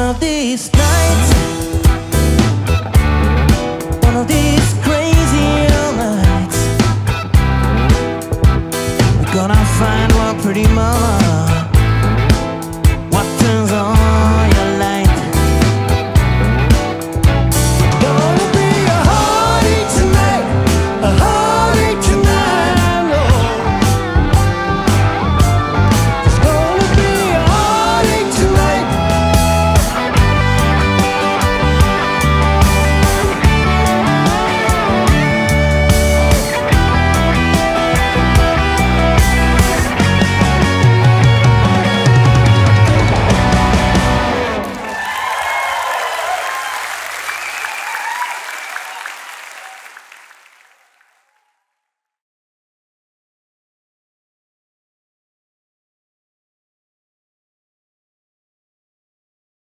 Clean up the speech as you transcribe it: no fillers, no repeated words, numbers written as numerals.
of these nights, one of these crazy nights, we're gonna find one pretty mama.